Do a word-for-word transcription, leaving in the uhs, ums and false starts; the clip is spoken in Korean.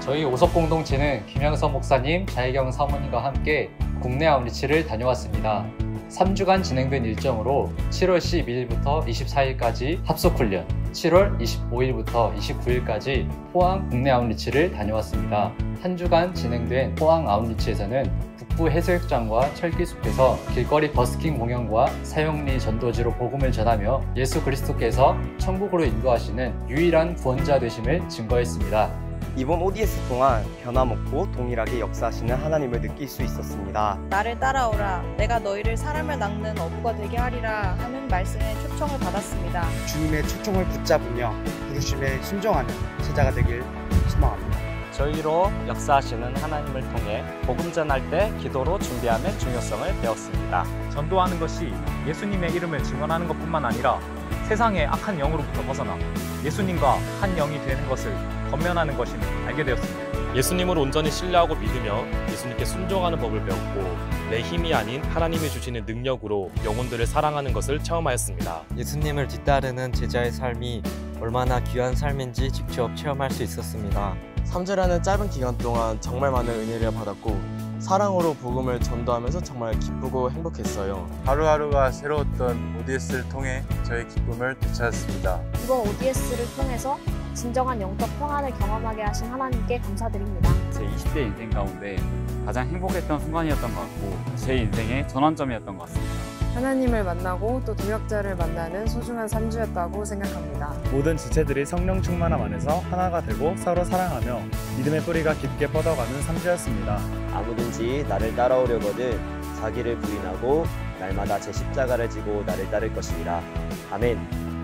저희 오석 공동체는 김영선 목사님, 자혜경 사모님과 함께 국내 아웃리치를 다녀왔습니다. 삼 주간 진행된 일정으로 칠월 십이일부터 이십사일까지 합숙훈련, 칠월 이십오일부터 이십구일까지 포항 국내 아웃리치를 다녀왔습니다. 한 주간 진행된 포항 아웃리치에서는 북부 해수욕장과 철기숲에서 길거리 버스킹 공연과 사형리 전도지로 복음을 전하며 예수 그리스도께서 천국으로 인도하시는 유일한 구원자 되심을 증거했습니다. 이번 오디에스 동안 변함없고 동일하게 역사하시는 하나님을 느낄 수 있었습니다. 나를 따라오라, 내가 너희를 사람을 낚는 어부가 되게 하리라 하는 말씀에 초청을 받았습니다. 주님의 초청을 붙잡으며 부르심에 순종하는 제자가 되길 소망합니다. 저희로 역사하시는 하나님을 통해 복음 전할 때 기도로 준비함의 중요성을 배웠습니다. 전도하는 것이 예수님의 이름을 증언하는 것뿐만 아니라 세상의 악한 영으로부터 벗어나 예수님과 한 영이 되는 것을 권면하는 것임을 알게 되었습니다. 예수님을 온전히 신뢰하고 믿으며 예수님께 순종하는 법을 배웠고 내 힘이 아닌 하나님이 주시는 능력으로 영혼들을 사랑하는 것을 체험하였습니다. 예수님을 뒤따르는 제자의 삶이 얼마나 귀한 삶인지 직접 체험할 수 있었습니다. 삼 주라는 짧은 기간 동안 정말 많은 은혜를 받았고 사랑으로 복음을 전도하면서 정말 기쁘고 행복했어요. 하루하루가 새로웠던 오디에스를 통해 저의 기쁨을 되찾았습니다. 이번 오디에스를 통해서 진정한 영적 평안을 경험하게 하신 하나님께 감사드립니다. 제 이십 대 인생 가운데 가장 행복했던 순간이었던 것 같고 제 인생의 전환점이었던 것 같습니다. 하나님을 만나고 또 동역자를 만나는 소중한 삼 주였다고 생각합니다. 모든 지체들이 성령 충만함 안에서 하나가 되고 서로 사랑하며 믿음의 뿌리가 깊게 뻗어가는 삼 주였습니다. 아무든지 나를 따라오려거든 자기를 부인하고 날마다 제 십자가를 지고 나를 따를 것이니라. 아멘.